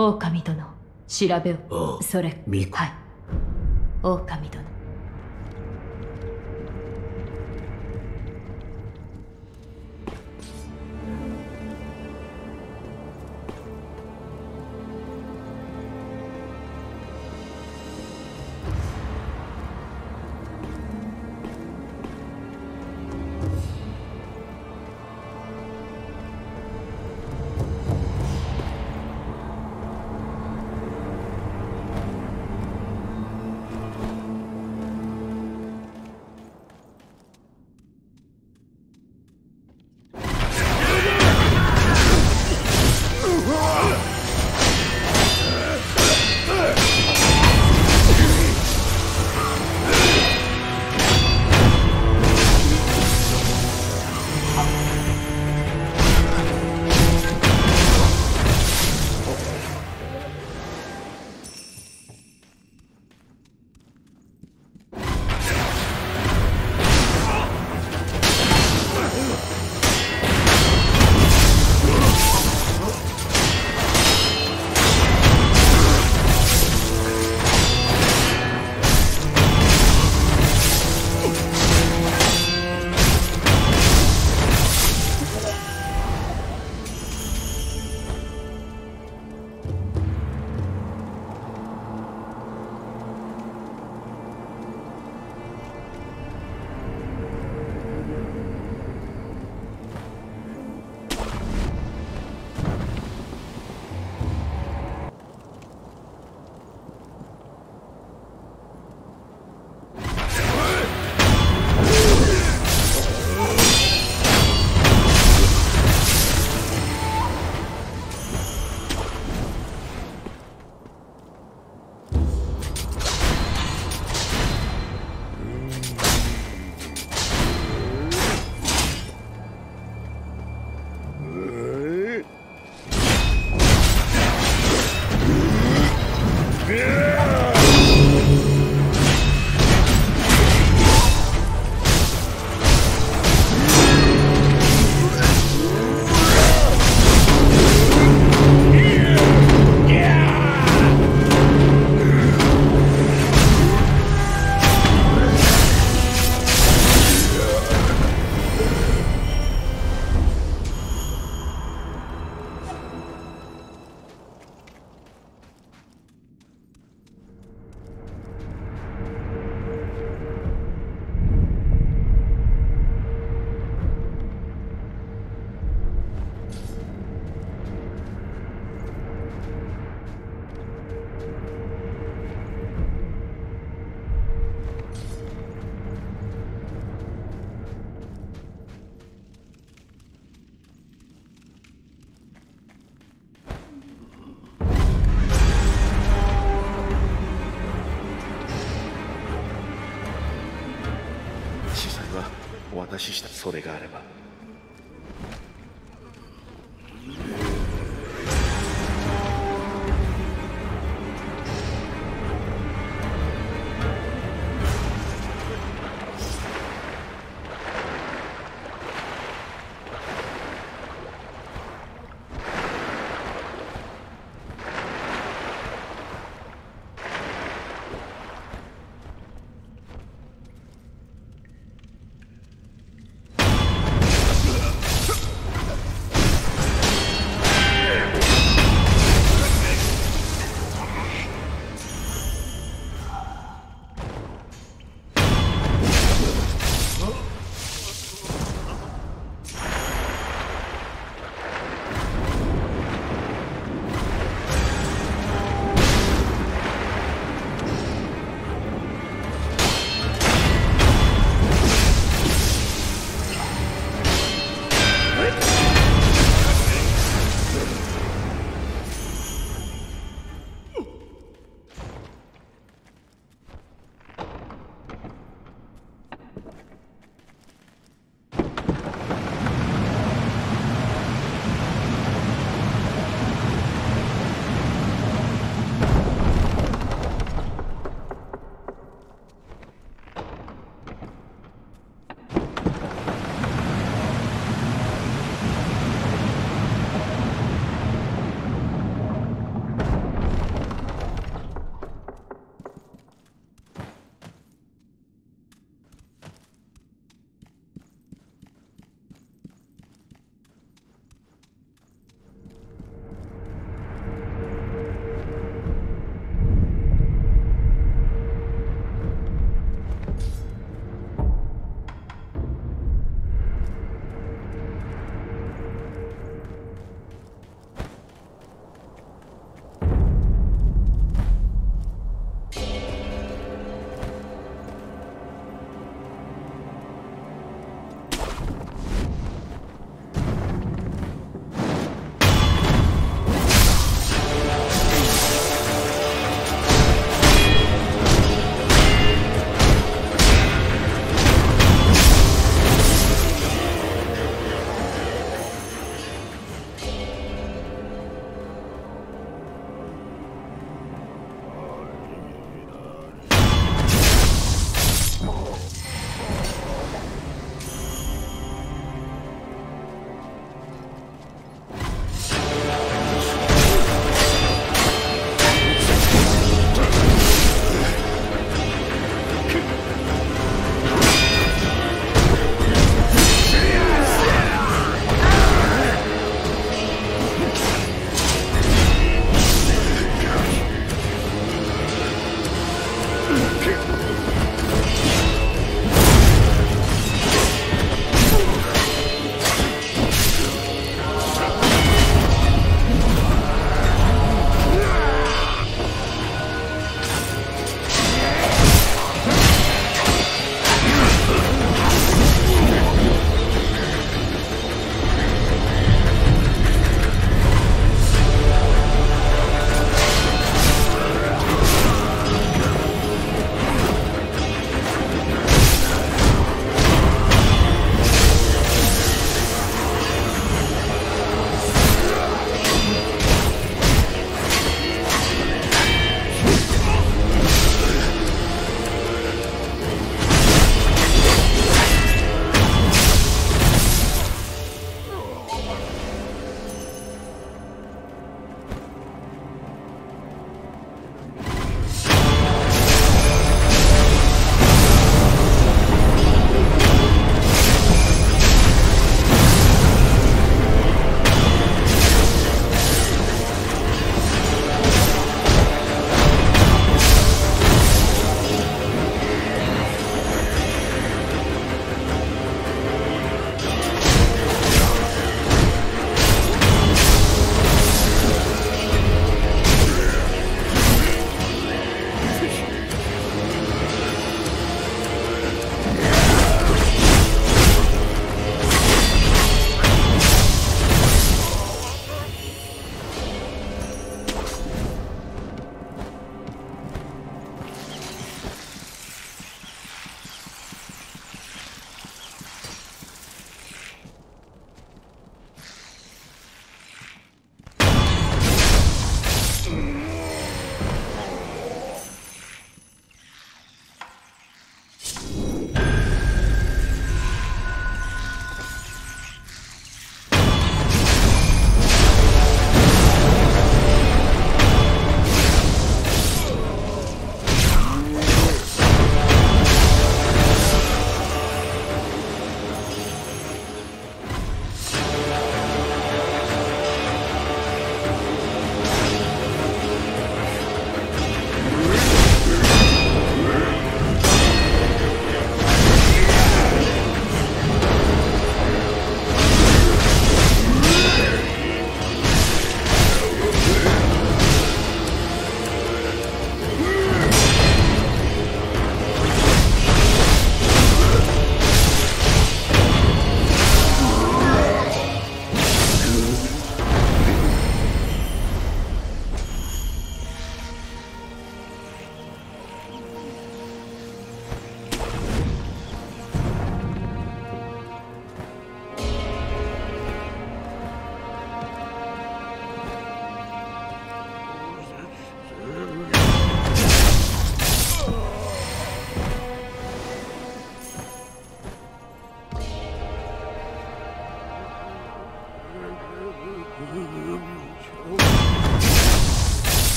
狼殿、調べを。 ああ、 それ、 巫女。 はい。狼殿。 お渡しした。それがあれば。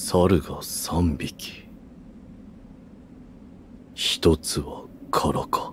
猿が3匹。一つは空か。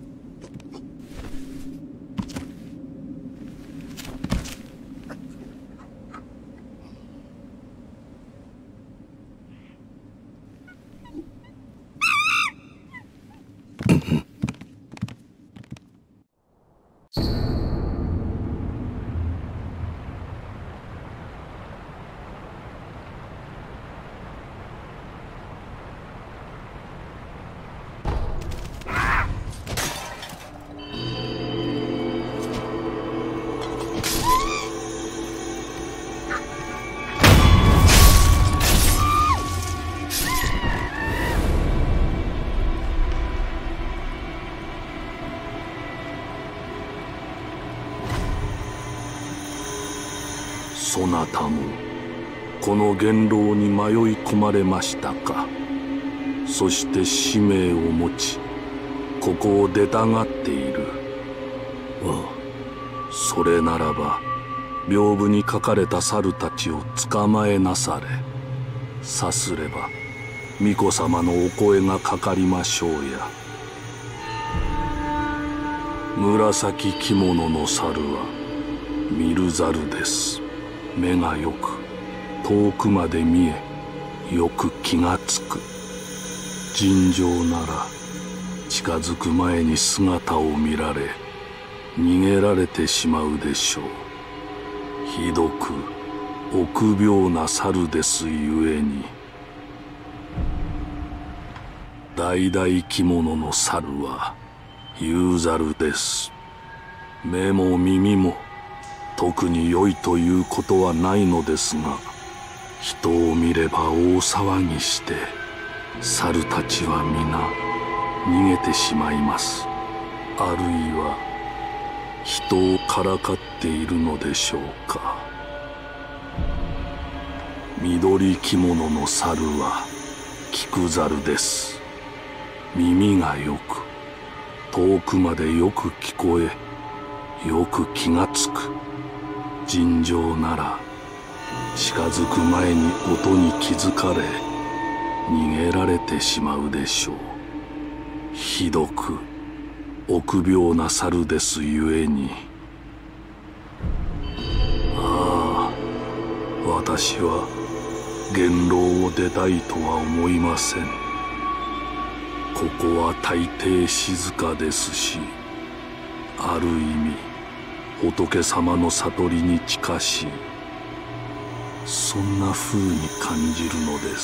そなたもこの元老に迷い込まれましたか。そして使命を持ちここを出たがっている。ああ、それならば屏風に書かれた猿たちを捕まえなされ。さすれば巫女様のお声がかかりましょうや。紫着物の猿は見る猿です。目がよく遠くまで見えよく気がつく。尋常なら近づく前に姿を見られ逃げられてしまうでしょう。ひどく臆病な猿ですゆえに。橙着物の猿は有猿です。目も耳も特に良いということはないのですが、人を見れば大騒ぎして猿たちは皆逃げてしまいます。あるいは人をからかっているのでしょうか。緑着物の猿は菊猿です。耳がよく遠くまでよく聞こえよく気がつく。尋常なら近づく前に音に気づかれ逃げられてしまうでしょう。ひどく臆病な猿ですゆえに。ああ、私は元老を出たいとは思いません。ここは大抵静かですし、ある意味仏様の悟りに近しい、そんな風に感じるのです。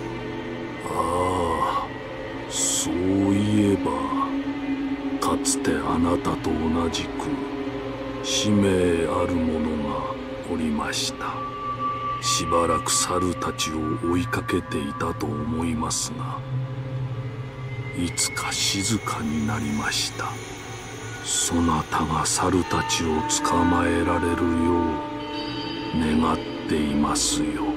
ああ、そういえばかつてあなたと同じく使命ある者がおりました。しばらく猿たちを追いかけていたと思いますが、いつか静かになりました。そなたが猿たちを捕まえられるよう願っていますよ。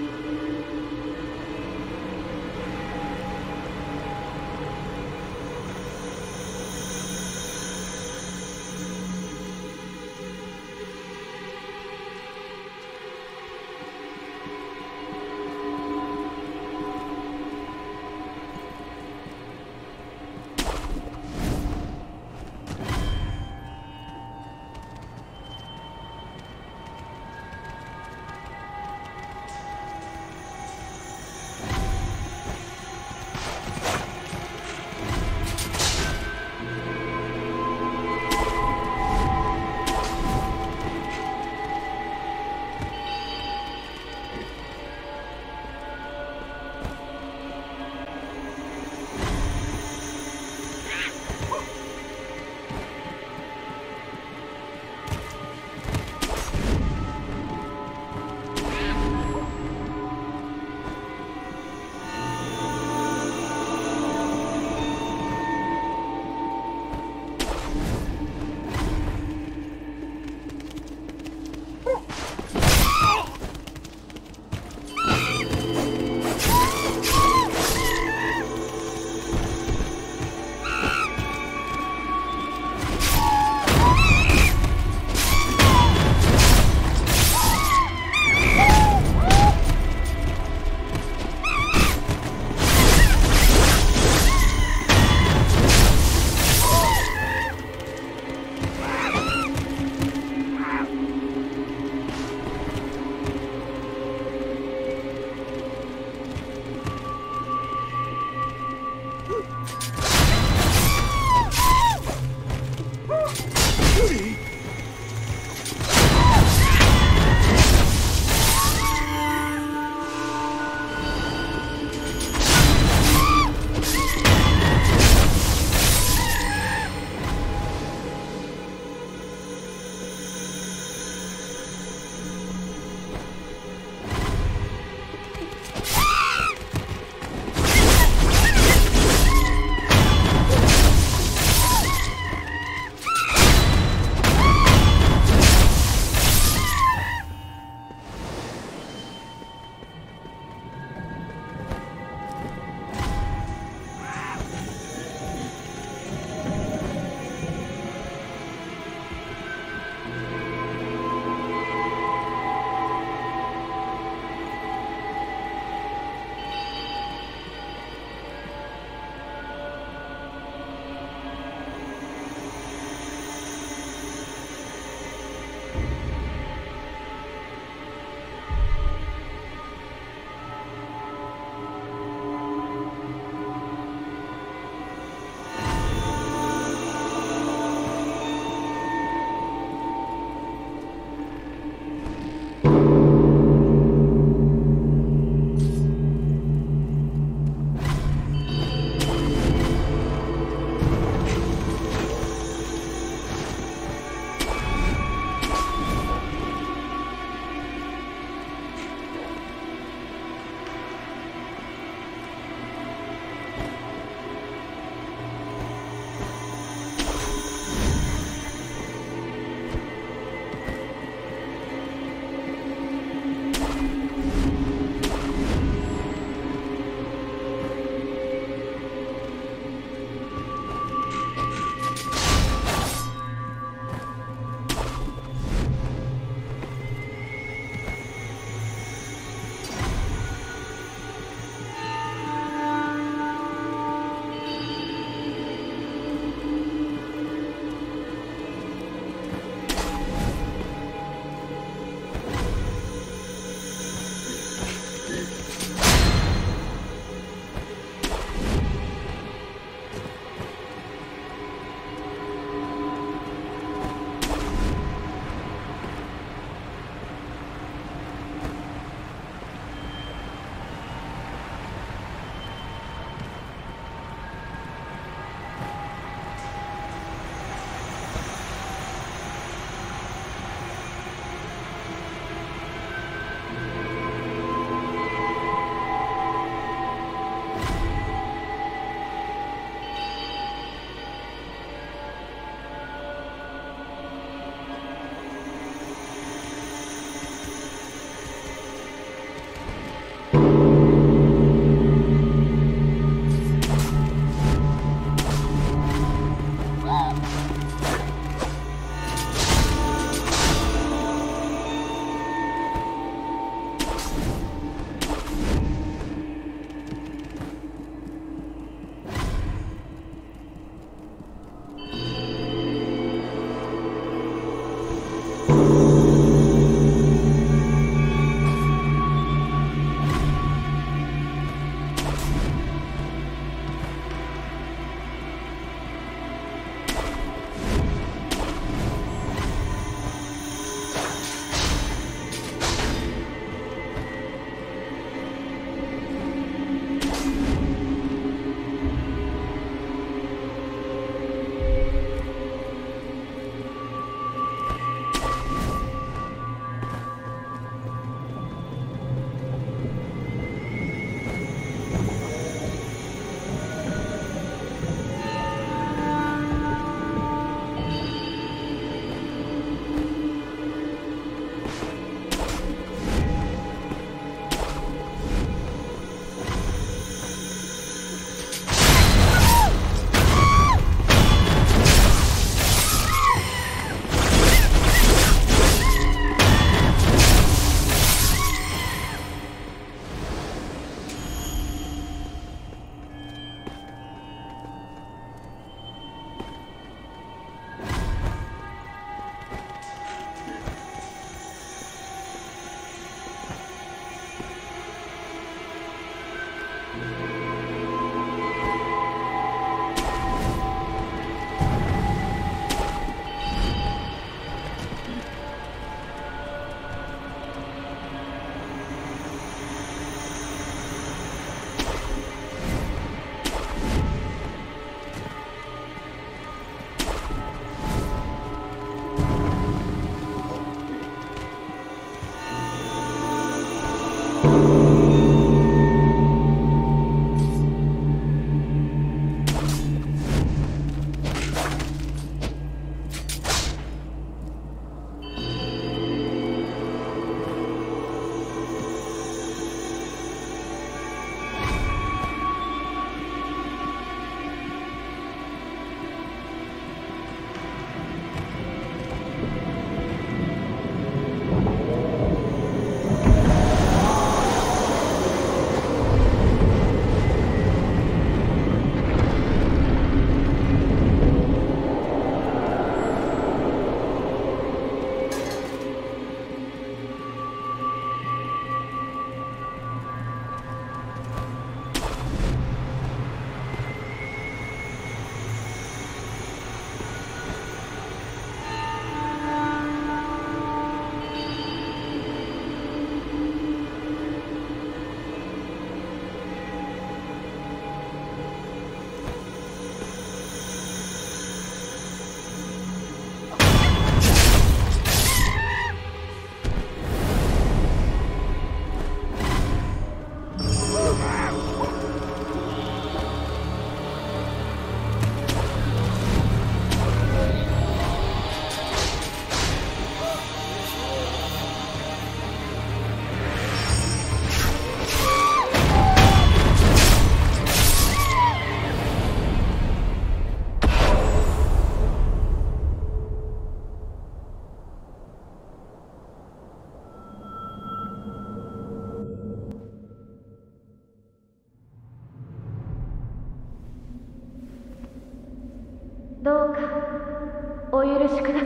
お許しください。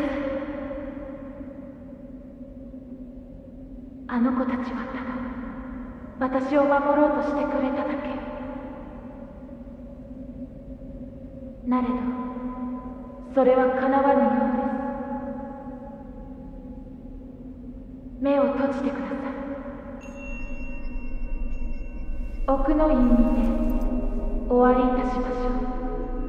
あの子たちはただ私を守ろうとしてくれただけ。なれどそれはかなわぬようです。目を閉じてください。奥の院にてお会いいたしましょう。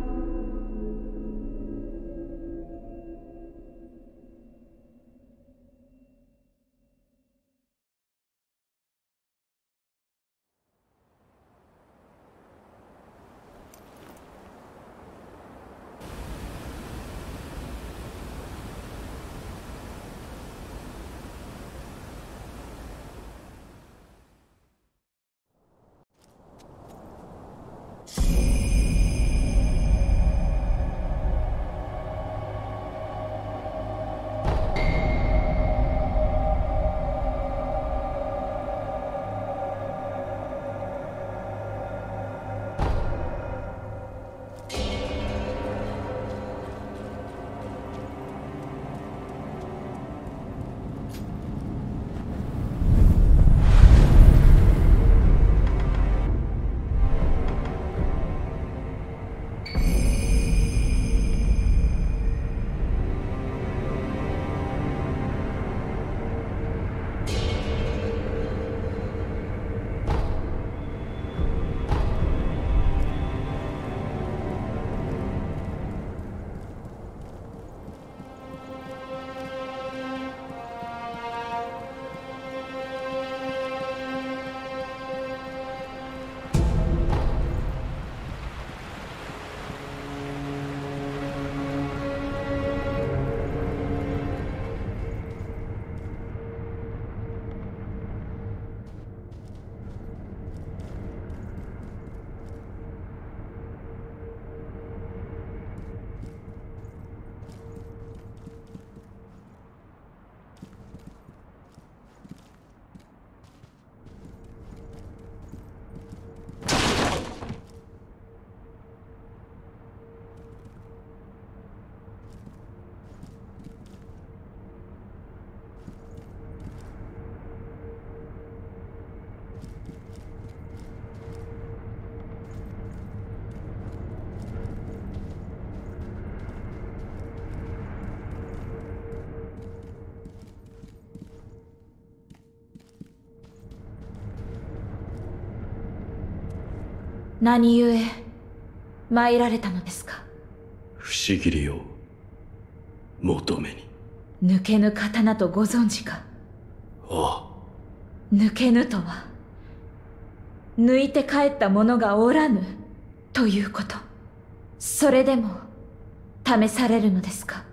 何故参られたのですか。 不思議りを求めに。 抜けぬ刀とご存知か。 ああ。 抜けぬとは抜いて帰った者がおらぬということ。それでも試されるのですか。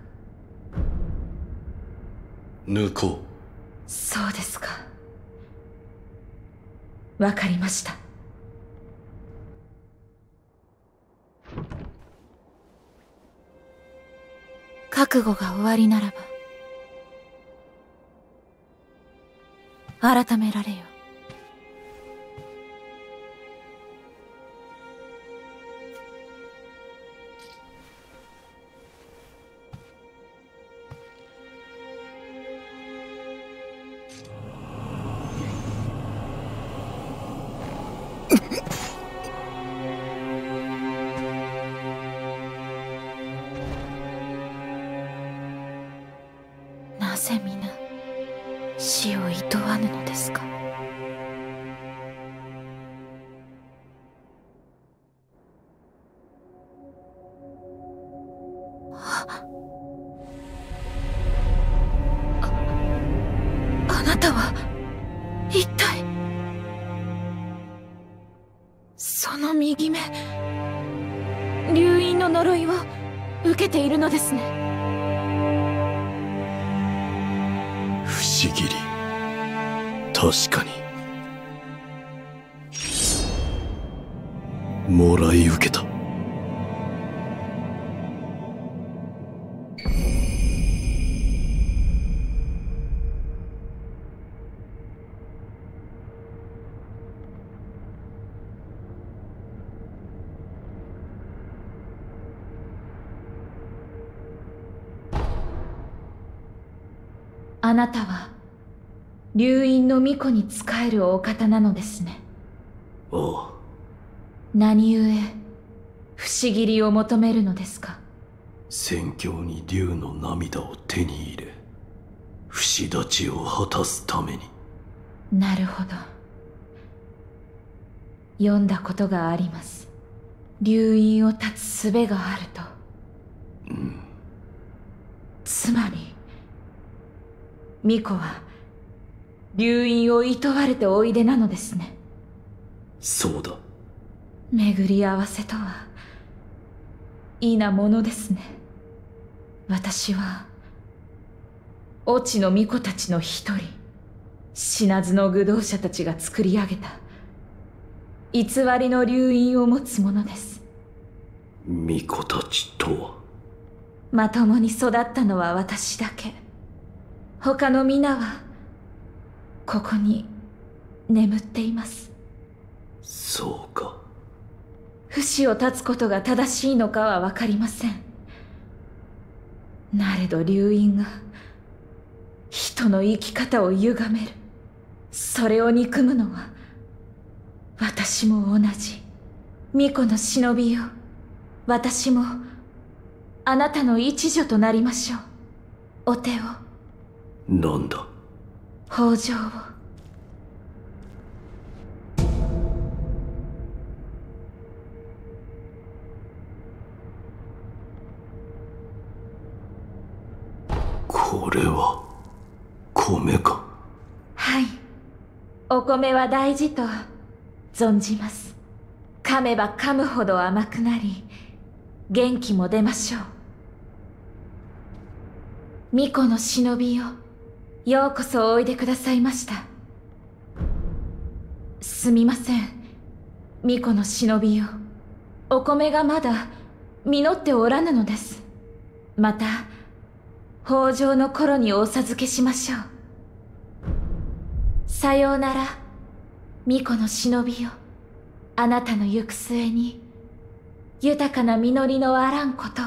抜こう。 そうですか。わかりました。覚悟が終わりならば改められよ。なぜ皆死を厭わぬのですか。あなたは一体。その右目、流因の呪いを受けているのですね。 不思議り。確かにもらい受けた。 あなたは流院の巫女に仕えるお方なのですね。 ああ。 何故不思議りを求めるのですか？ 宣教に竜の涙を手に入れ、不死立ちを果たすために。 なるほど。読んだことがあります。流院を断つ術があると。つまり巫女は流院を厭われておいでなのですね。 そうだ。 巡り合わせとは異なものですね。私は越智の巫女たちの一人、死なずの愚道者たちが作り上げた偽りの流院を持つ者です。 巫女たちとは？ まともに育ったのは私だけ。他の皆はここに眠っています。 そうか。 不死を断つことが正しいのかは分かりません。なれど流院が人の生き方を歪める、それを憎むのは私も同じ。巫女の忍びよ、私もあなたの一女となりましょう。お手を。 なんだ？ 北条を。 これは米か？ はい、お米は大事と存じます。噛めば噛むほど甘くなり、元気も出ましょう。巫女の忍びよ、ようこそおいでくださいました。すみません、巫女の忍びよ、お米がまだ実っておらぬのです。また北条の頃にお授けしましょう。さようなら、巫女の忍びよ。あなたの行く末に豊かな実りのあらんことを。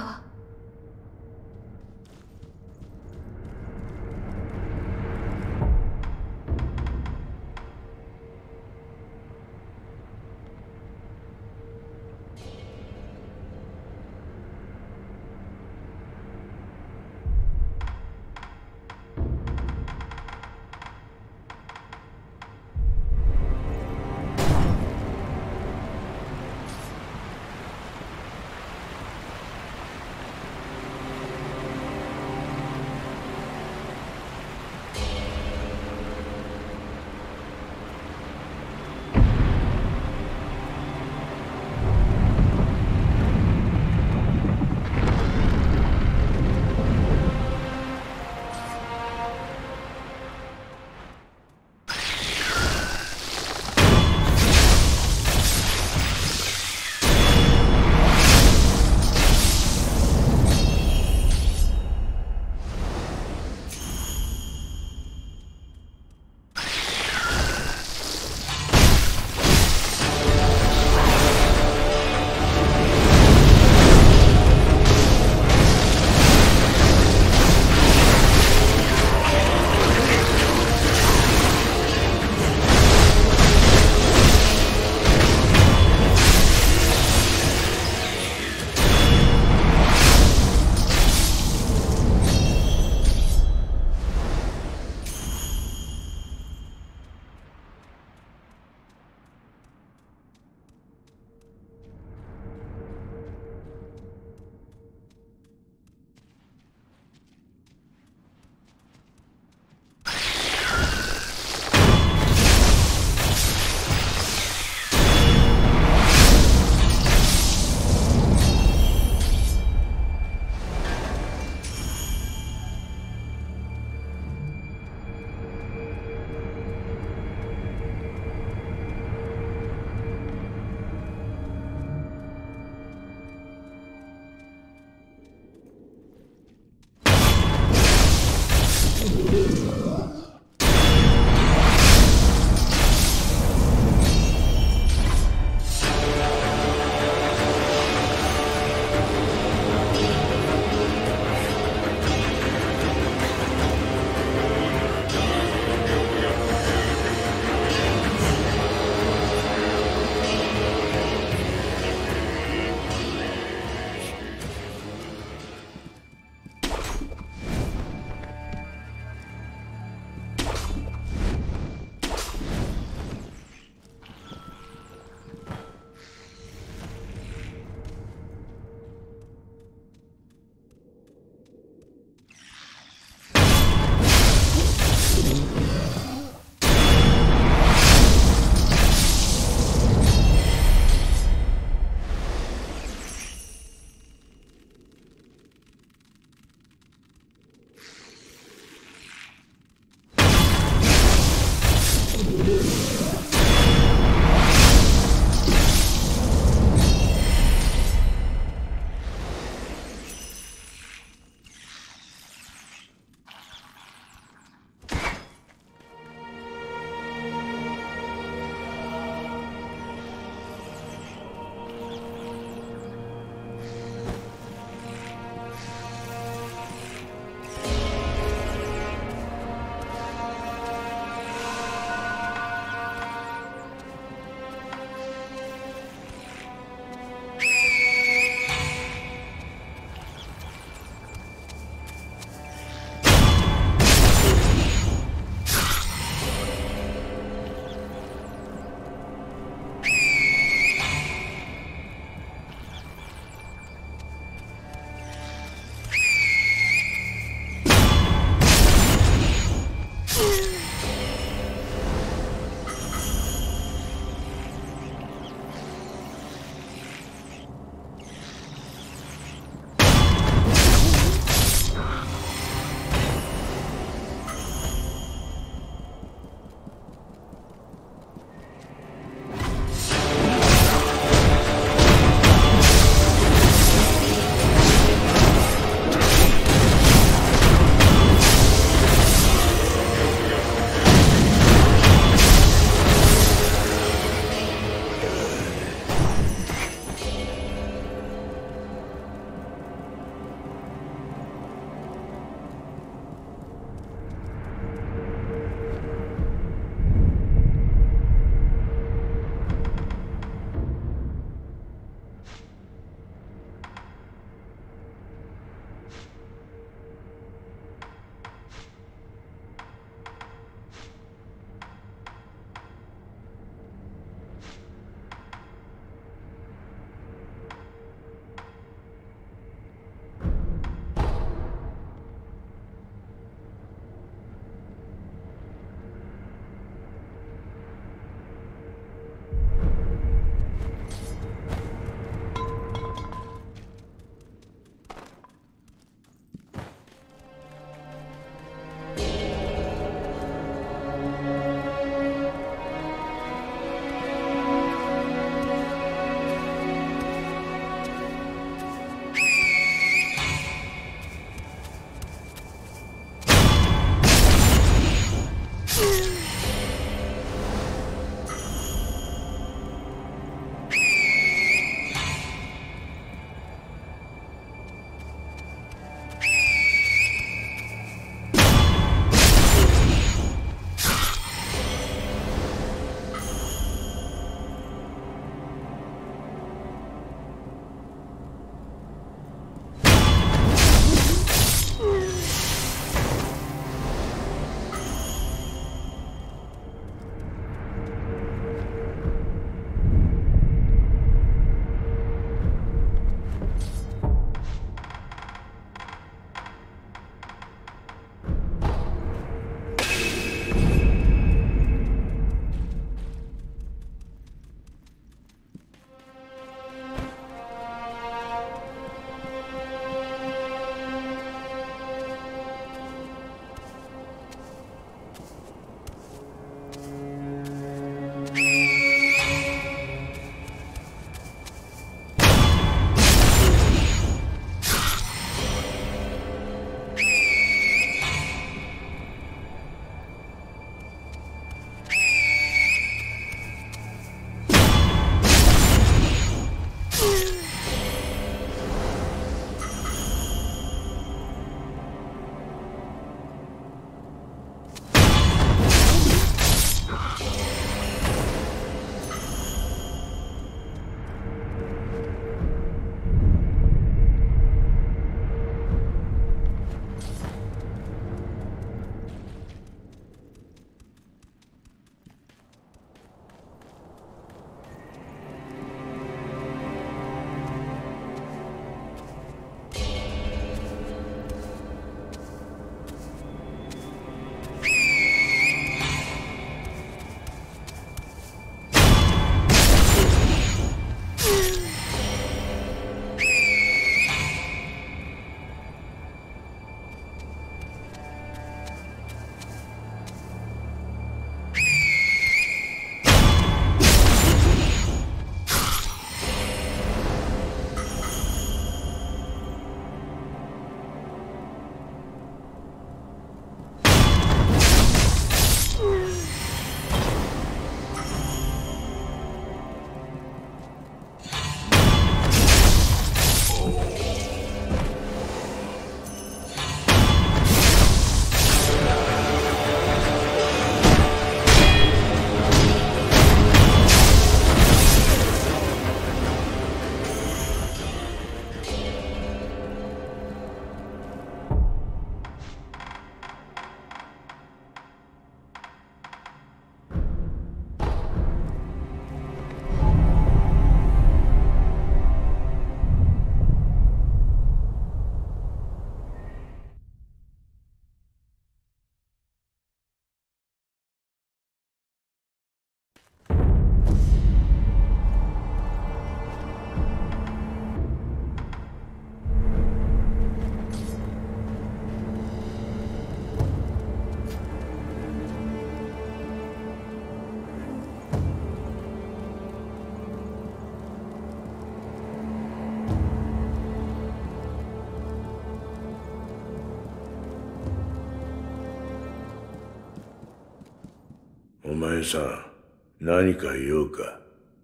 前さん、何か言おうか。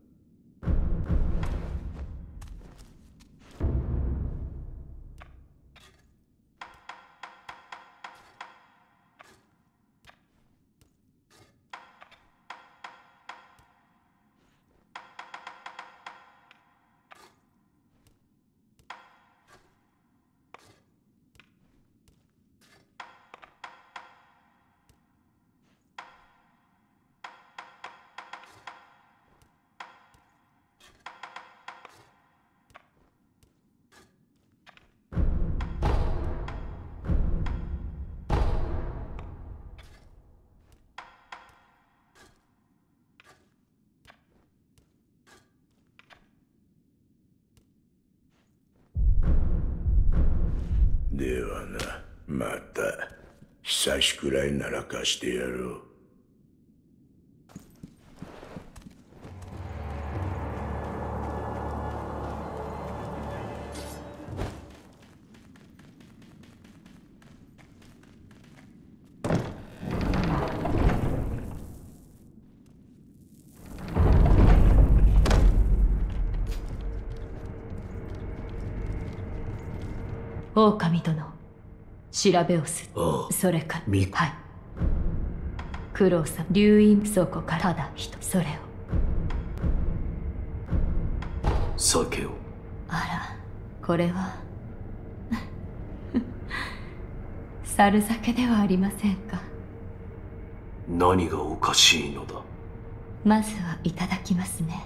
ではな、また久しくらいなら貸してやろう。 狼殿、調べをする。 ああ、 それから、 みはい。九郎さん、流院倉庫からただ一つ、それを。 酒を。 あら、これは猿酒ではありませんか。 何がおかしいのだ。 まずはいただきますね。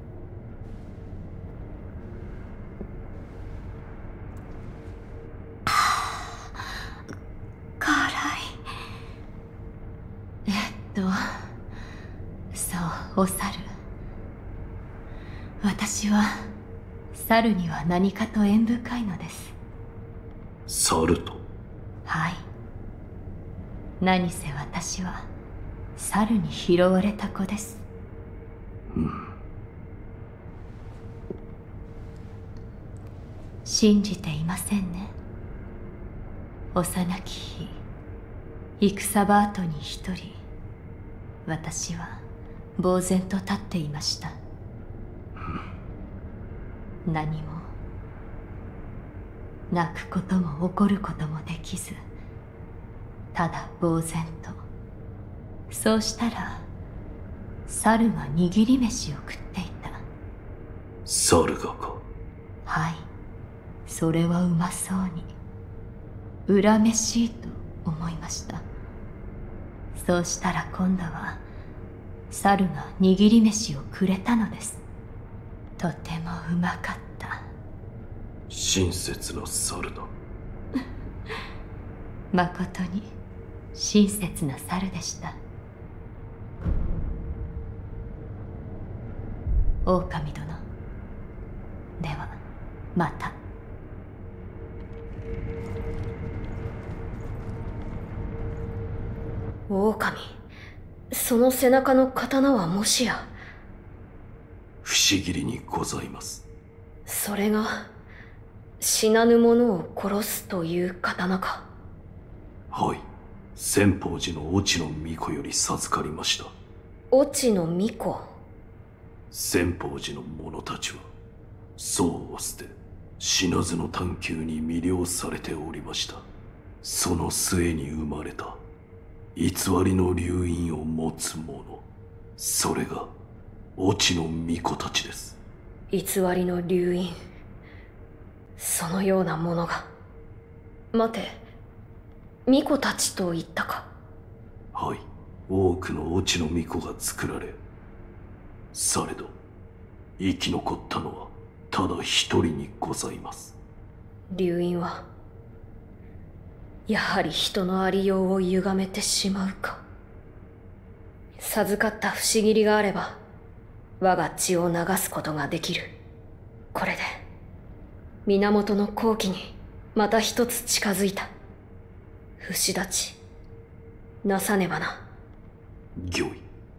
そう、お猿。私は猿には何かと縁深いのです。 猿と？ はい。何せ私は猿に拾われた子です。信じていませんね。幼き日、戦場跡に一人、私は呆然と立っていました。何も泣くことも怒ることもできず、ただ呆然と。そうしたら猿が握り飯を食っていた。 猿がか？ はい、それはうまそうに恨めしいと思いました。そうしたら今度は猿が握り飯をくれたのです。とてもうまかった。 親切な猿だ。 まことに親切な猿でした。狼殿、ではまた。 狼、その背中の刀はもしや。 不思議にございます。 それが死なぬ者を殺すという刀か。 はい、千宝寺の越智の巫女より授かりました。 越智の巫女？ 千宝寺の者たちは僧を捨て死なずの探求に魅了されておりました。その末に生まれた偽りの流院を持つ者、それが越智の巫女たちです。 偽りの流院、そのようなものが。待て、巫女たちと言ったか。 はい、多くの越智の巫女が作られ、されど生き残ったのはただ一人にございます。 流院はやはり人のありようを歪めてしまうか。授かった不思議があれば我が血を流すことができる。これで源の好機にまた一つ近づいた。不死立ちなさねばな。 御意。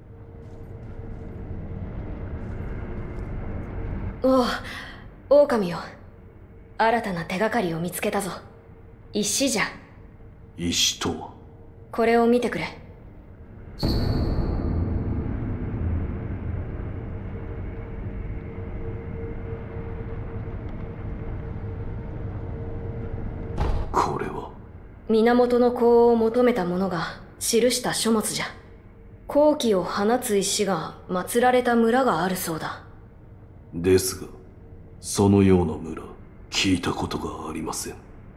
おう、狼よ。新たな手がかりを見つけたぞ。石じゃ。 石とは？ これを見てくれ。 これは源の子を求めた者が記した書物じゃ。好気を放つ石が祀られた村があるそうだ。 ですが、そのような村聞いたことがありません。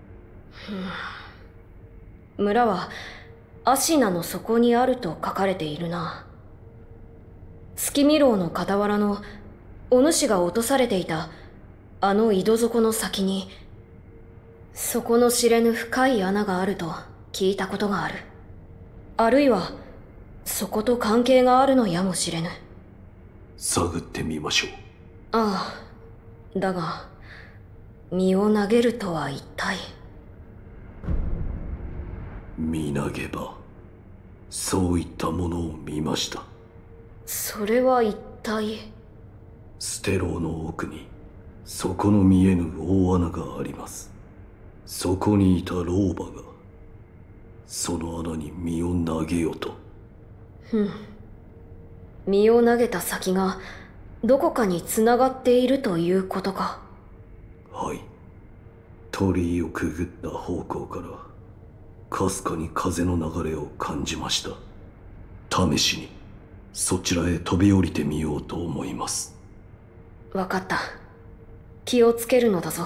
村はアシナの底にあると書かれているな。月見楼の傍らのお主が落とされていたあの井戸底の先に、底の知れぬ深い穴があると聞いたことがある。あるいはそこと関係があるのやもしれぬ。 探ってみましょう。 ああ、だが身を投げるとは一体。 見投げば、そういったものを見ました。 それは一体。 ステローの奥に底の見えぬ大穴があります。そこにいた老婆がその穴に身を投げよと。 身を投げた先がどこかに繋がっているということか。 はい。鳥居をくぐった方向からかすかに風の流れを感じました。試しにそちらへ飛び降りてみようと思います。 わかった。気をつけるのだぞ。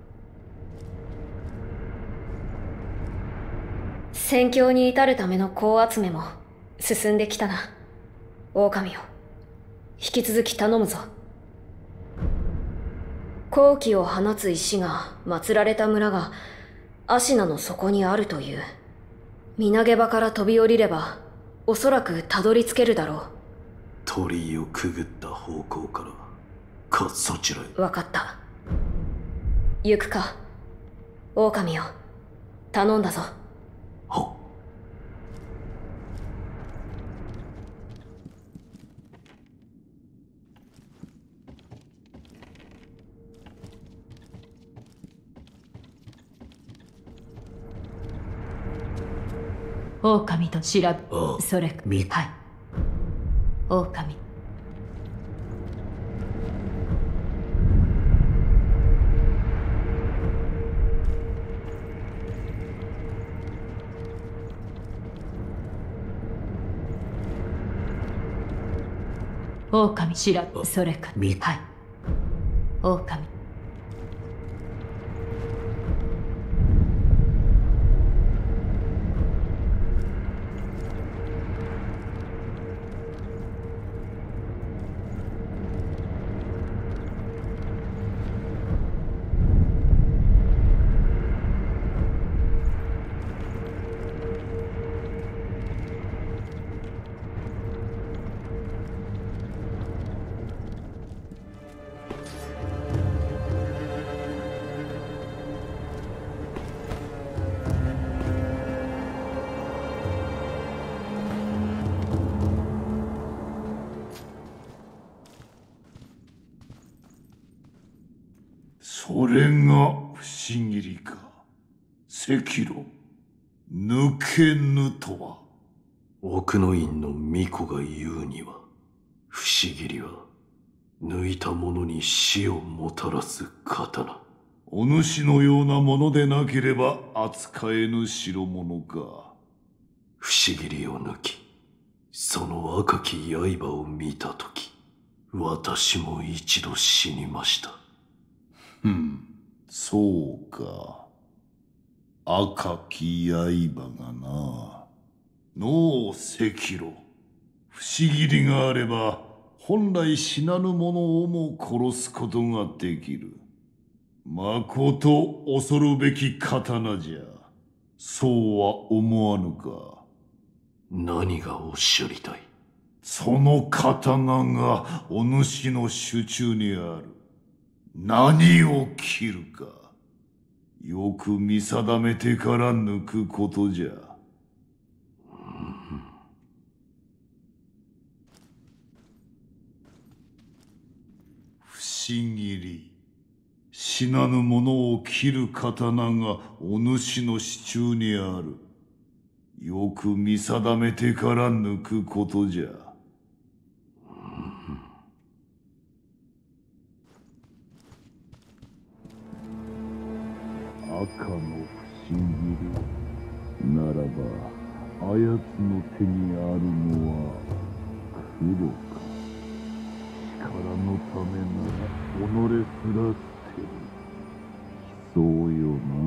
戦況に至るための子集めも進んできたな。狼よ、引き続き頼むぞ。好気を放つ石が祀られた村がアシナの底にあるという。身投げ場から飛び降りればおそらくたどり着けるだろう。 鳥居をくぐった方向からかそちらへ。 わかった。行くか。狼よ、頼んだぞ。 はっ。 狼と調べ、 ああ、 それか。はい。狼。狼調べ、それか。はい。狼。 それが不思議りか。赤炉抜けぬとは。 奥の院の巫女が言うには、不思議りは抜いた者に死をもたらす刀。 お主のようなものでなければ扱えぬ代物か。 不思議りを抜き、その赤き刃を見たとき、私も一度死にました。 そうか。赤き刃がな。のう赤炉。不思議りがあれば、本来死なぬ者をも殺すことができる。まこと恐るべき刀じゃ。そうは思わぬか。 何がおっしゃりたい。 その刀がお主の手中にある。何を切るか。よく見定めてから抜くことじゃ。不思議り。死なぬ者を切る刀がお主の手中にある。よく見定めてから抜くことじゃ。赤の不ぎるならば、あやつの手にあるのは黒か。力のためなら己すら捨てる。そうよな。